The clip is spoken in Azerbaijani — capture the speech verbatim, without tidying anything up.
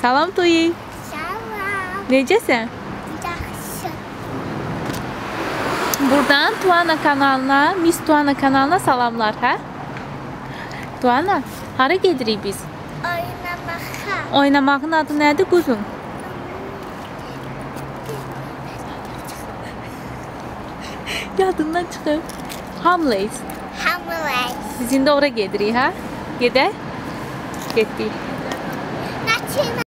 Salam Toyi. Salam. Necəsən? Yaxşı. Buradan Tuana kanalına, Miss Tuana kanalına salamlar, hə? Tuana, hara gedirik biz? Oynamağa. Oynamağın adı nədir quzum? Yadından çıxıb. Hamleys. Hamleys. Biz indi ora gedirik, hə? Gedək? Getdik. Naçina.